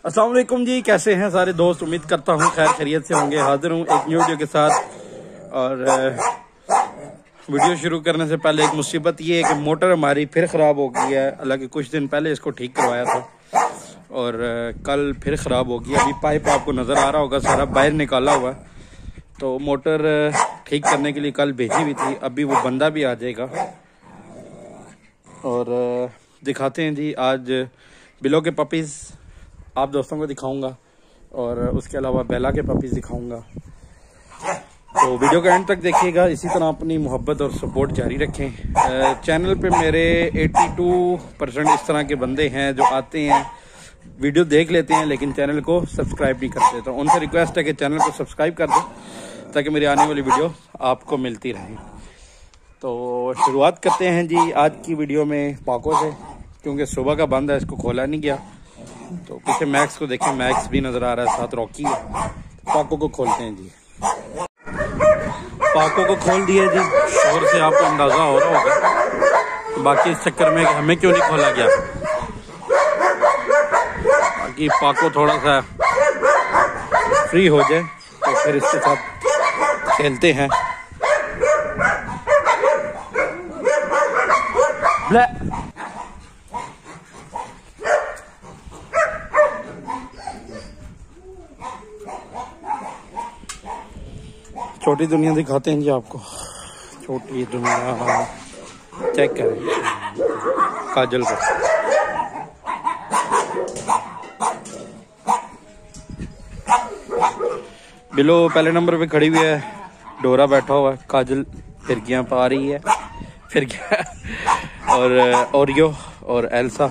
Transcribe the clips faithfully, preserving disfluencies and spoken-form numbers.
अस्सलाम वालेकुम जी, कैसे हैं सारे दोस्त। उम्मीद करता हूँ खैर खैरियत से होंगे। हाजिर हूँ एक न्यू वीडियो के साथ। और वीडियो शुरू करने से पहले एक मुसीबत ये है कि मोटर हमारी फिर ख़राब हो गई है। हालांकि कुछ दिन पहले इसको ठीक करवाया था और कल फिर ख़राब हो गई। अभी पाइप आपको नज़र आ रहा होगा, सारा बाहर निकाला हुआ है। तो मोटर ठीक करने के लिए कल भेजी हुई थी, अभी वो बंदा भी आ जाएगा। और दिखाते हैं जी आज बिलो के पपीज़ आप दोस्तों को दिखाऊंगा और उसके अलावा बेला के पपीज़ दिखाऊंगा। तो वीडियो का एंड तक देखिएगा। इसी तरह अपनी मोहब्बत और सपोर्ट जारी रखें। चैनल पे मेरे बयासी परसेंट इस तरह के बंदे हैं जो आते हैं, वीडियो देख लेते हैं लेकिन चैनल को सब्सक्राइब नहीं करते। तो उनसे रिक्वेस्ट है कि चैनल को सब्सक्राइब कर दें ताकि मेरी आने वाली वीडियो आपको मिलती रहे। तो शुरुआत करते हैं जी आज की वीडियो में पाको से, क्योंकि सुबह का बंद है, इसको खोला नहीं गया। तो पीछे मैक्स को देखें, मैक्स भी नज़र आ रहा है, साथ रॉकी है। पाको को खोलते हैं जी। पाको को खोल दिया जी, शोर से आपको अंदाज़ा हो रहा होगा। तो बाकी इस चक्कर में हमें क्यों नहीं खोला गया, बाकी पाको थोड़ा सा फ्री हो जाए तो फिर इसके साथ खेलते हैं। छोटी दुनिया दिखाते हैं जी आपको। छोटी दुनिया चेक करें काजल को। बिलो पहले नंबर पे खड़ी हुई है, डोरा बैठा हुआ है, काजल फिरकियां पा रही है, फिरकियां और ओरियो और एल्सा।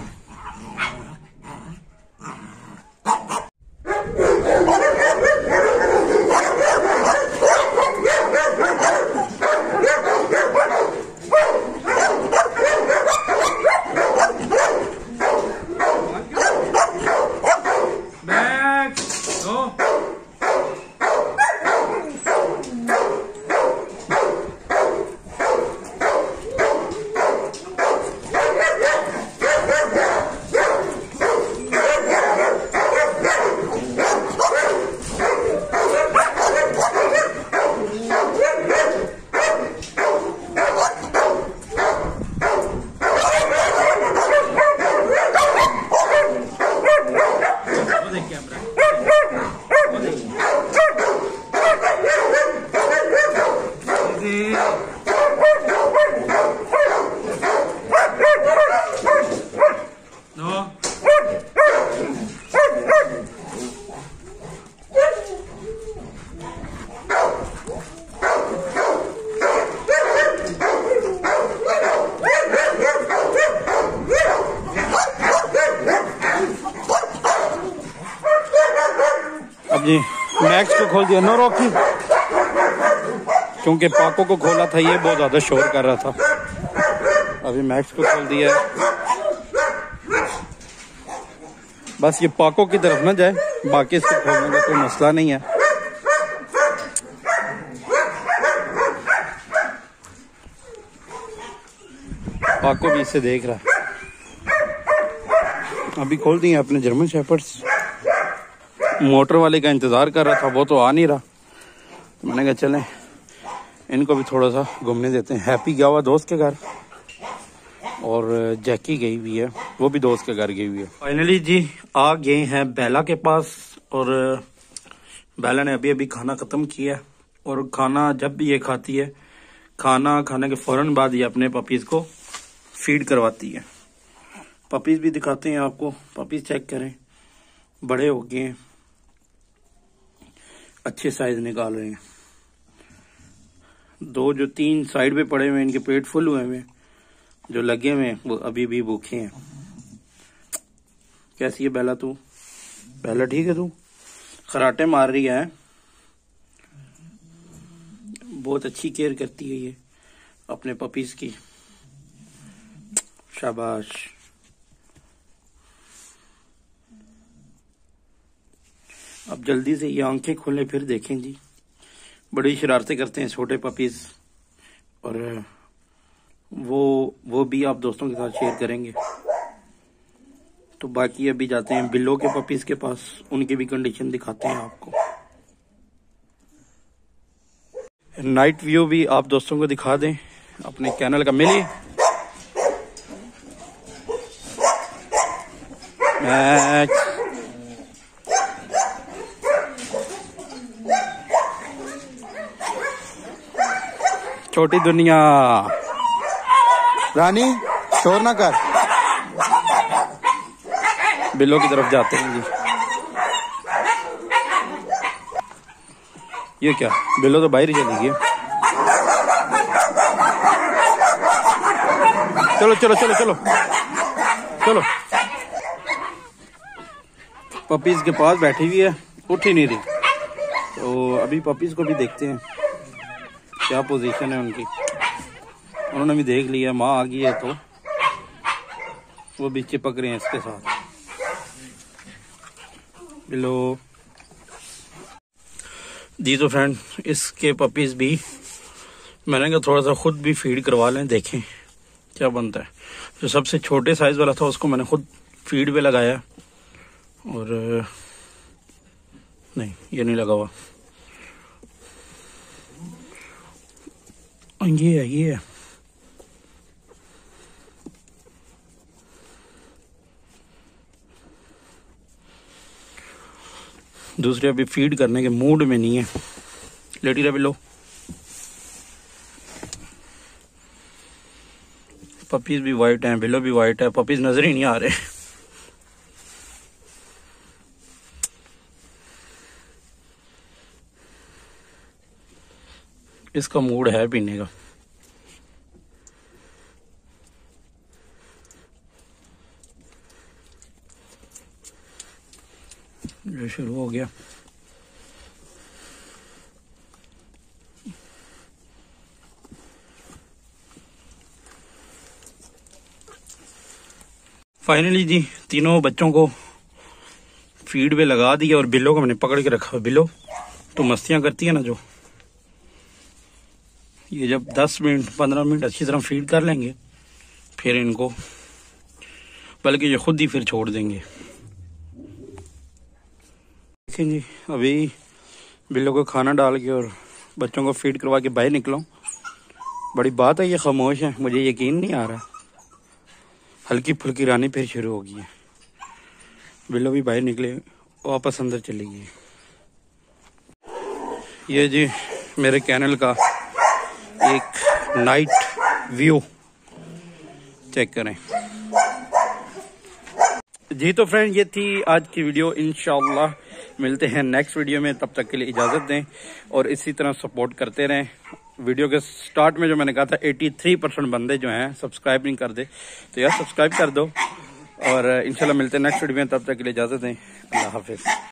जी मैक्स को खोल दिया, नो रॉकी, क्योंकि पाको को खोला था, ये बहुत ज्यादा शोर कर रहा था। अभी मैक्स को खोल दिया है। बस ये पाको की तरफ ना जाए, बाकी इसको खोलने का कोई मसला नहीं है। पाको भी इसे देख रहा है। अभी खोल दिए अपने जर्मन शेपर्ड्स। मोटर वाले का इंतज़ार कर रहा था, वो तो आ नहीं रहा। तो मैंने कहा चलें इनको भी थोड़ा सा घूमने देते हैं। हैप्पी गया हुआ दोस्त के घर और जैकी गई हुई है, वो भी दोस्त के घर गई हुई है। फाइनली जी आ गए हैं बेला के पास और बेला ने अभी अभी खाना ख़त्म किया। और खाना जब भी ये खाती है, खाना खाने के फ़ौरन बाद ये अपने पपीज़ को फीड करवाती है। पपीज़ भी दिखाते हैं आपको। पपीज़ चेक करें, बड़े हो गए हैं, अच्छे साइज निकाल रहे हैं। दो जो तीन साइड पे पड़े हुए हैं, इनके पेट फुल हुए हैं, जो लगे हुए हैं वो अभी भी भूखे हैं। कैसी है बेला तू? बेला ठीक है? तू खराटे मार रही है, बहुत अच्छी केयर करती है ये अपने पपीज की। शाबाश। अब जल्दी से ये आंखें खोले फिर देखें जी। बड़ी शरारतें करते हैं छोटे पपीज, और वो वो भी आप दोस्तों के साथ शेयर करेंगे। तो बाकी अभी जाते हैं बिल्लो के पपीज के पास, उनकी भी कंडीशन दिखाते हैं आपको। नाइट व्यू भी आप दोस्तों को दिखा दें अपने चैनल का। मिली मैच छोटी दुनिया। रानी शोर ना कर। बिल्लो की तरफ जाते हैं जी। ये क्या, बिल्लो तो बाहर ही चली गई। चलो चलो चलो चलो चलो। पपीज के पास बैठी हुई है, उठ ही नहीं रही। तो अभी पपीज को भी देखते हैं क्या पोजीशन है उनकी। उन्होंने भी देख लिया माँ आ गई है तो वो भी चिपक रहे हैं इसके साथ। बिल्लो जी। तो फ्रेंड इसके पपीज भी मैंने कहा थोड़ा सा खुद भी फीड करवा लें, देखें क्या बनता है। जो सबसे छोटे साइज वाला था उसको मैंने खुद फीड पे लगाया और नहीं ये नहीं लगा हुआ। ये है ये है दूसरे अभी फीड करने के मूड में नहीं है। लेटी रहे बिल्लो। पपीज भी वाइट हैं, बिल्लो भी वाइट है, पपीज नजर ही नहीं आ रहे। इसका मूड है पीने का। ये शुरू हो गया। फाइनली जी तीनों बच्चों को फीड पे लगा दिया और बिल्लो को मैंने पकड़ के रखा। बिल्लो तो मस्तियां करती है ना जो, ये जब दस मिनट पंद्रह मिनट अच्छी तरह फीड कर लेंगे फिर इनको, बल्कि ये खुद ही फिर छोड़ देंगे। देखें जी अभी बिल्लो को खाना डाल के और बच्चों को फीड करवा के बाहर निकला। बड़ी बात है, ये खामोश है, मुझे यकीन नहीं आ रहा। हल्की फुल्की रानी फिर शुरू हो गई है। बिल्लो भी बाहर निकले, वापस अंदर चली गई। ये जी मेरे चैनल का एक नाइट व्यू चेक करें जी। तो फ्रेंड ये थी आज की वीडियो। इंशाल्लाह मिलते हैं नेक्स्ट वीडियो में, तब तक के लिए इजाज़त दें और इसी तरह सपोर्ट करते रहें। वीडियो के स्टार्ट में जो मैंने कहा था तिरासी परसेंट बंदे जो हैं सब्सक्राइब नहीं कर दे, तो यार सब्सक्राइब कर दो और इंशाल्लाह मिलते हैं नेक्स्ट वीडियो में, तब तक के लिए इजाज़त दें। अल्लाह हाफिज़।